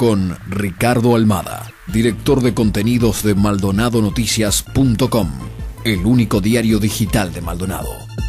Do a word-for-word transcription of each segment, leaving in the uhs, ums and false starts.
con Ricardo Almada, director de contenidos de Maldonado Noticias punto com, el único diario digital de Maldonado.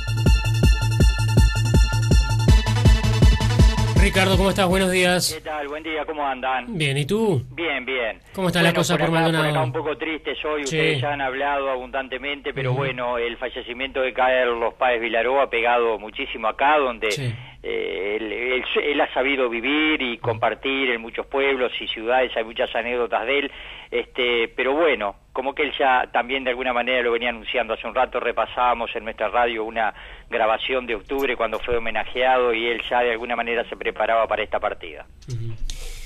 Ricardo, ¿cómo estás? Buenos días. ¿Qué tal? Buen día, ¿cómo andan? Bien, ¿y tú? Bien, bien. ¿Cómo está bueno, la cosa por, por acá, Maldonado? Por acá un poco triste hoy, Sí. Ustedes ya han hablado abundantemente, pero Uh-huh. bueno, el fallecimiento de Carlos Páez Vilaró ha pegado muchísimo acá, donde Sí. eh, él, él, él ha sabido vivir y compartir en muchos pueblos y ciudades, hay muchas anécdotas de él, este, pero bueno, como que él ya también de alguna manera lo venía anunciando. Hace un rato repasábamos en nuestra radio una grabación de octubre cuando fue homenajeado y él ya de alguna manera se preparaba para esta partida. Uh-huh.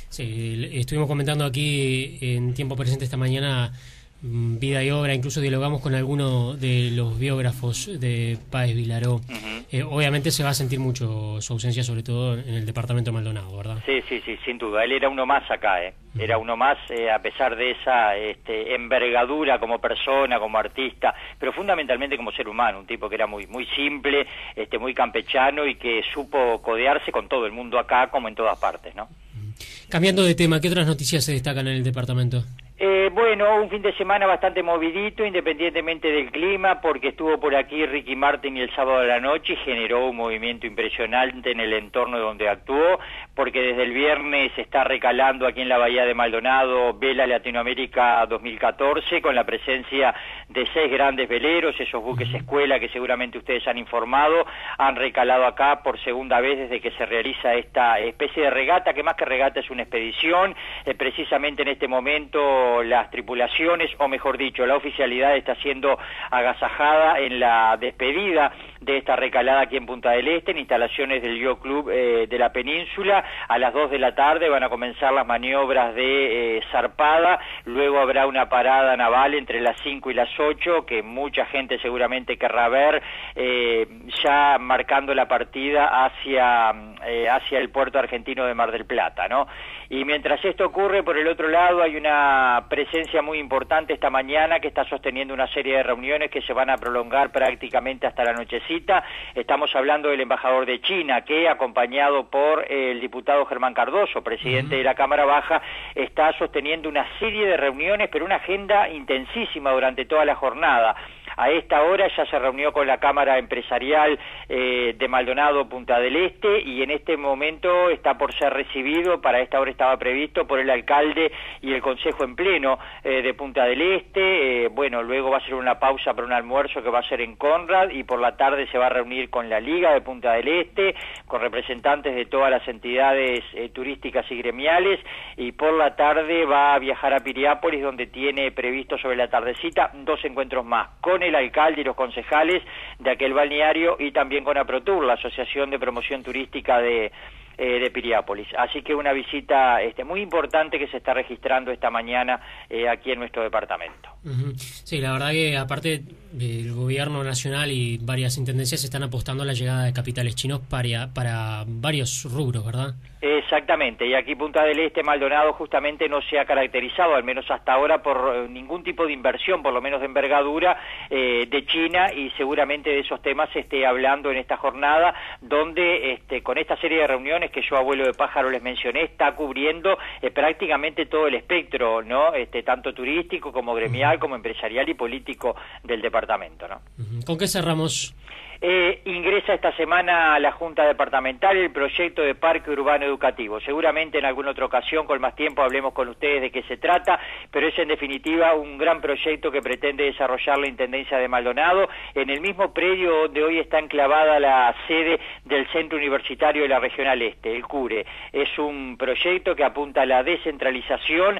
Sí, estuvimos comentando aquí en tiempo presente esta mañana vida y obra, incluso dialogamos con alguno de los biógrafos de Páez Vilaró. Uh-huh. Eh, obviamente se va a sentir mucho su ausencia, sobre todo en el departamento de Maldonado, ¿verdad? Sí, sí, sí, sin duda. Él era uno más acá, ¿eh? Uh-huh. Era uno más, eh, a pesar de esa este, envergadura como persona, como artista, pero fundamentalmente como ser humano, un tipo que era muy muy simple, este, muy campechano y que supo codearse con todo el mundo acá como en todas partes, ¿no? Uh-huh. Cambiando de tema, ¿qué otras noticias se destacan en el departamento? Eh, bueno, un fin de semana bastante movidito, independientemente del clima, porque estuvo por aquí Ricky Martin el sábado de la noche y generó un movimiento impresionante en el entorno donde actuó, porque desde el viernes se está recalando aquí en la Bahía de Maldonado Vela Latinoamérica dos mil catorce, con la presencia de seis grandes veleros, esos buques escuela que seguramente ustedes han informado, han recalado acá por segunda vez desde que se realiza esta especie de regata, que más que regata es una expedición. Eh, precisamente en este momento las tripulaciones, o mejor dicho, la oficialidad está siendo agasajada en la despedida de esta recalada aquí en Punta del Este, en instalaciones del Yacht Club eh, de la Península. A las dos de la tarde van a comenzar las maniobras de eh, zarpada, luego habrá una parada naval entre las cinco y las ocho, que mucha gente seguramente querrá ver, eh, ya marcando la partida hacia, eh, hacia el puerto argentino de Mar del Plata, ¿no? Y mientras esto ocurre, por el otro lado hay una presencia muy importante esta mañana que está sosteniendo una serie de reuniones que se van a prolongar prácticamente hasta la nochecita. Estamos hablando del embajador de China, que acompañado por el diputado Germán Cardoso, presidente uh-huh. de la Cámara Baja, está sosteniendo una serie de reuniones, pero una agenda intensísima durante toda la jornada. A esta hora ya se reunió con la Cámara Empresarial eh, de Maldonado Punta del Este y en este momento está por ser recibido, para esta hora estaba previsto, por el alcalde y el Consejo en Pleno eh, de Punta del Este. Eh, bueno, luego va a ser una pausa para un almuerzo que va a ser en Conrad y por la tarde se va a reunir con la Liga de Punta del Este, con representantes de todas las entidades eh, turísticas y gremiales, y por la tarde va a viajar a Piriápolis, donde tiene previsto sobre la tardecita dos encuentros más, con el alcalde y los concejales de aquel balneario y también con APROTUR, la Asociación de Promoción Turística de Eh, de Piriápolis. Así que una visita este, muy importante que se está registrando esta mañana eh, aquí en nuestro departamento. Uh-huh. Sí, la verdad que aparte el gobierno nacional y varias intendencias están apostando a la llegada de capitales chinos para, para varios rubros, ¿verdad? Exactamente, y aquí Punta del Este, Maldonado, justamente no se ha caracterizado, al menos hasta ahora, por eh, ningún tipo de inversión, por lo menos de envergadura, eh, de China, y seguramente de esos temas se esté hablando en esta jornada, donde este, con esta serie de reuniones que yo, abuelo de pájaro, les mencioné, está cubriendo eh, prácticamente todo el espectro, ¿no? Este, tanto turístico como gremial, uh-huh. como empresarial y político del departamento, ¿no? Uh-huh. ¿Con qué cerramos? Eh, ingresa esta semana a la Junta Departamental el proyecto de Parque Urbano Educativo. Seguramente en alguna otra ocasión, con más tiempo, hablemos con ustedes de qué se trata, pero es en definitiva un gran proyecto que pretende desarrollar la Intendencia de Maldonado en el mismo predio donde hoy está enclavada la sede del Centro Universitario de la Regional Este, el CURE. Es un proyecto que apunta a la descentralización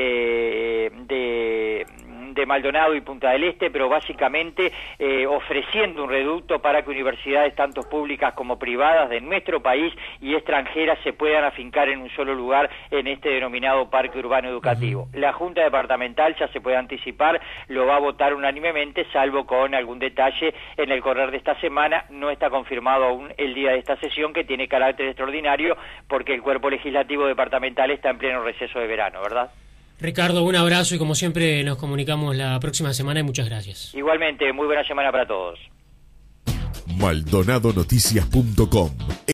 eh, de... de Maldonado y Punta del Este, pero básicamente eh, ofreciendo un reducto para que universidades tanto públicas como privadas de nuestro país y extranjeras se puedan afincar en un solo lugar en este denominado Parque Urbano Educativo. Uh-huh. La Junta Departamental, ya se puede anticipar, lo va a votar unánimemente, salvo con algún detalle en el correr de esta semana. No está confirmado aún el día de esta sesión, que tiene carácter extraordinario porque el cuerpo legislativo departamental está en pleno receso de verano, ¿verdad? Ricardo, un abrazo y como siempre nos comunicamos la próxima semana y muchas gracias. Igualmente, muy buena semana para todos. Maldonado Noticias punto com